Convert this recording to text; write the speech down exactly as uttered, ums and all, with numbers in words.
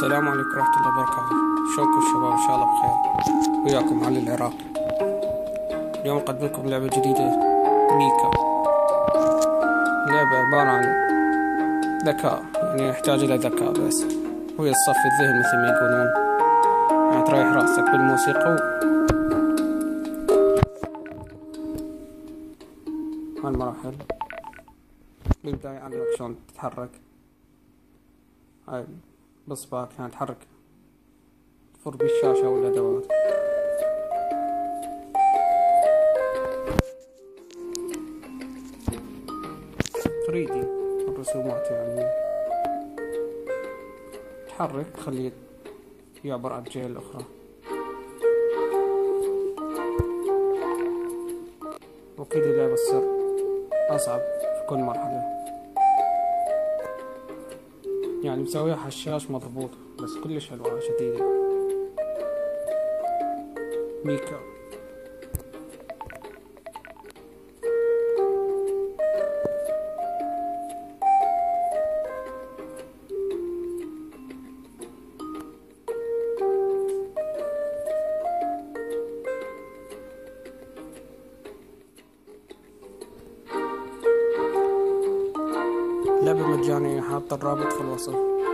السلام عليكم ورحمة الله وبركاته. شلونكم شباب؟ إن شاء الله بخير. وياكم علي العراقي. اليوم أقدم لكم لعبة جديدة، ميكا. لعبة عبارة عن ذكاء، يعني يحتاج إلى ذكاء بس، وهي تصفي الذهن مثل ما يقولون، يعني تريح راسك بالموسيقى. هالمراحل بالبداية أعلمك شلون تتحرك هاي بصبعك، يعني تحرك تفر بالشاشة والأدوات. ثري دي الرسومات، يعني تحرك تخليه يعبر عن الجهة الأخرى. وأكيد اللعبة تصير أصعب في كل مرحلة، يعني مسويها حشاش مضبوط، بس كلش حلوة شديدة. ميكا لعبة مجانية، حاطة الرابط في الوصف.